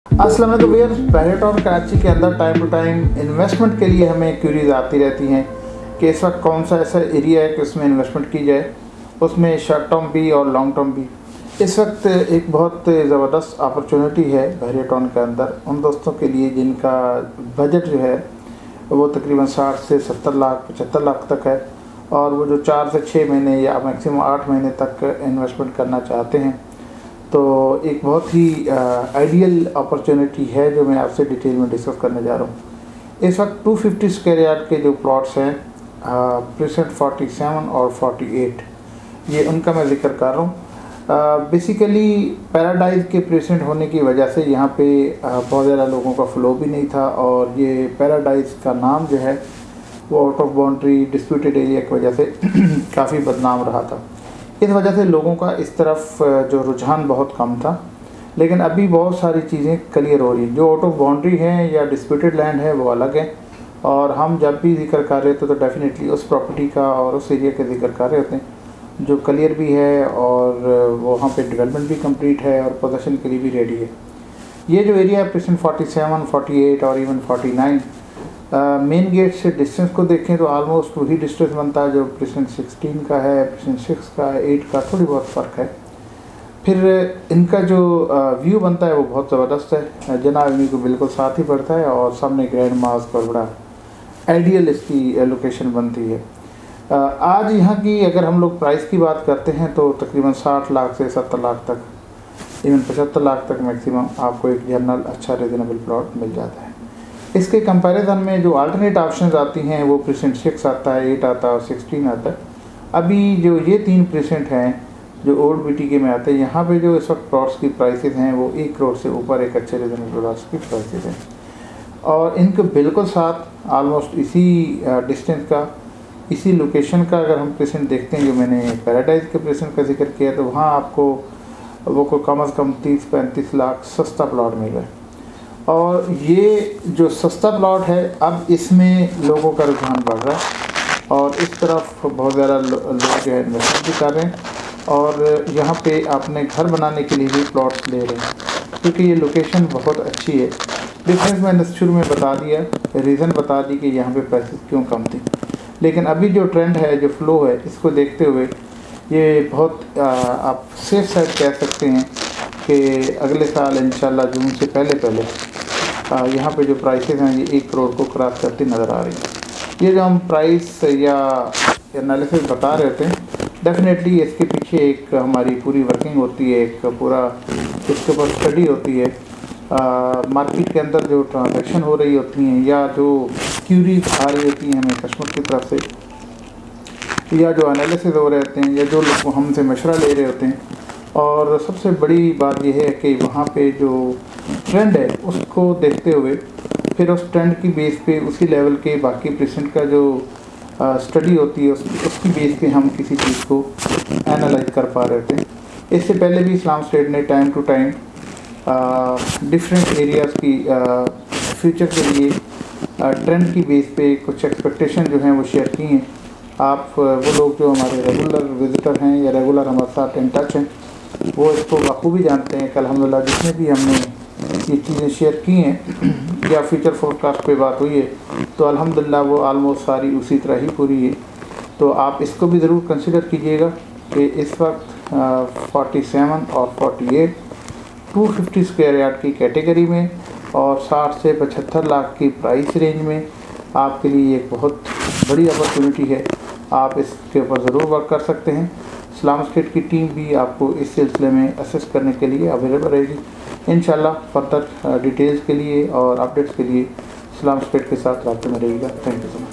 अस्सलाम वालेकुम व्यूअर्स, बहरेटाउन कराची के अंदर टाइम टू टाइम इन्वेस्टमेंट के लिए हमें क्यूरीज आती रहती हैं कि इस वक्त कौन सा ऐसा एरिया है कि उसमें इन्वेस्टमेंट की जाए, उसमें शॉर्ट टर्म भी और लॉन्ग टर्म भी। इस वक्त एक बहुत ज़बरदस्त अपॉर्चुनिटी है बहरेटाउन के अंदर उन दोस्तों के लिए जिनका बजट जो है वो तकरीबन 60 से 70 लाख 75 लाख तक है, और वो जो 4 से 6 महीने या मैक्सिमम 8 महीने तक इन्वेस्टमेंट करना चाहते हैं। तो एक बहुत ही आइडियल अपॉर्चुनिटी है जो मैं आपसे डिटेल में डिस्कस करने जा रहा हूँ। इस वक्त 250 स्क्वायर यार्ड के जो प्लॉट्स हैं प्रेसेंट 47 और 48, ये उनका मैं जिक्र कर रहा हूँ। बेसिकली पैराडाइज के प्रेसेंट होने की वजह से यहाँ पे बहुत ज़्यादा लोगों का फ्लो भी नहीं था, और ये पैराडाइज का नाम जो है वो out of boundary disputed area की वजह से काफ़ी बदनाम रहा था। इस वजह से लोगों का इस तरफ जो रुझान बहुत कम था, लेकिन अभी बहुत सारी चीज़ें क्लियर हो रही हैं। जो आउट ऑफ बाउंड्री हैं या डिस्प्यूटेड लैंड है वो अलग है, और हम जब भी जिक्र कर रहे थे तो डेफिनेटली उस प्रॉपर्टी का और उस एरिया का जिक्र कर रहे होते हैं जो क्लियर भी है और वहाँ पे डेवलपमेंट भी कंप्लीट है और पोजीशन के लिए भी रेडी है। ये जो एरिया है प्रेजेंट 47, 48 और इवन 49, मेन गेट से डिस्टेंस को देखें तो आलमोस्ट वही डिस्टेंस बनता है जो प्रेजेंट 16 का है, प्रेजेंट 6 का है, 8 का थोड़ी बहुत फ़र्क है। फिर इनका जो व्यू बनता है वो बहुत ज़बरदस्त है, जनाब इन्हीं को बिल्कुल साथ ही पड़ता है और सामने ग्रैंड मास्क और बड़ा आइडियल इसकी लोकेशन बनती है। आज यहाँ की अगर हम लोग प्राइस की बात करते हैं तो तकरीबन 60 लाख से 70 लाख तक, इवन 75 लाख तक मैक्सिमम आपको एक जनरल अच्छा रीजनेबल प्लॉट मिल जाता है। इसके कंपैरिजन में जो अल्टरनेट ऑप्शंस आती हैं वो प्रेजेंट 6 आता है, 8 आता है और 16 आता है। अभी जो ये 3 प्रेजेंट हैं जो ओल्ड BTK में आते हैं, यहाँ पे जो इस वक्त प्लॉट्स की प्राइसेस हैं वो 1 करोड़ से ऊपर एक अच्छे रीजनेबल प्लॉट्स की प्राइसेस हैं, और इनके बिल्कुल साथ ऑलमोस्ट इसी डिस्टेंस का, इसी लोकेशन का अगर हम प्रेजेंट देखते हैं जो मैंने पैराडाइज के प्रेजेंट का जिक्र किया, तो वहाँ आपको वो को कम से कम 30-35 लाख सस्ता प्लॉट मिल रहा है। और ये जो सस्ता प्लॉट है अब इसमें लोगों का रुझान बढ़ रहा है, और इस तरफ बहुत ज़्यादा लोग जो है इन्वेस्टमेंट भी कर रहे हैं, और यहाँ पे अपने घर बनाने के लिए भी प्लॉट्स ले रहे हैं क्योंकि ये लोकेशन बहुत अच्छी है। डिफरेंस मैंने शुरू में बता दिया, रीज़न बता दी कि यहाँ पे प्राइसेस क्यों कम थी, लेकिन अभी जो ट्रेंड है, जो फ्लो है, इसको देखते हुए ये बहुत आप सेफ साइड कह सकते हैं कि अगले साल इंशाल्लाह जून से पहले यहाँ पे जो प्राइसेस हैं ये 1 करोड़ को क्रॉस करती नज़र आ रही है। ये जो हम प्राइस या एनालिसिस बता रहे थे, डेफिनेटली इसके पीछे एक हमारी पूरी वर्किंग होती है, एक पूरा इसके ऊपर स्टडी होती है। मार्केट के अंदर जो ट्रांजैक्शन हो रही होती हैं या जो क्यूरीज आ रही होती हैं हमें कस्टमर की तरफ से, या जो एनालिसिस हो रहे होते हैं, या जो लोग हमसे मशवरा ले रहे होते हैं, और सबसे बड़ी बात यह है कि वहाँ पे जो ट्रेंड है उसको देखते हुए फिर उस ट्रेंड की बेस पे उसी लेवल के बाकी प्रेजेंट का जो स्टडी होती है उसकी बेस पे हम किसी चीज़ को एनालाइज कर पा रहे थे। इससे पहले भी इस्लाम स्टेट ने time to time different areas की फ्यूचर के लिए ट्रेंड की बेस पे कुछ एक्सपेक्टेशन जो हैं वो शेयर की हैं। आप वो लोग जो हमारे रेगुलर विजिटर हैं या रेगुलर हमारे साथ इन टच हैं वो इसको बखूबी जानते हैं कि अल्हम्दुलिल्लाह जितने भी हमने ये चीज़ें शेयर की हैं या फ्यूचर फोरकास्ट पे बात हुई है तो अल्हम्दुलिल्लाह वो आलमोस्ट सारी उसी तरह ही पूरी है। तो आप इसको भी ज़रूर कंसिडर कीजिएगा कि इस वक्त 47 और 48 250 स्क्वायर यार्ड की कैटेगरी में और 60 से 75 लाख की प्राइस रेंज में आपके लिए एक बहुत बड़ी अपॉर्चुनिटी है। आप इसके ऊपर ज़रूर वर्क कर सकते हैं। इस्लाम स्टेट की टीम भी आपको इस सिलसिले में असिस्ट करने के लिए अवेलेबल रहेगी इंशाल्लाह। फर्दर डिटेल्स के लिए और अपडेट्स के लिए इस्लाम स्टेट के साथ रब्ते में रहिएगा। Thank you so much.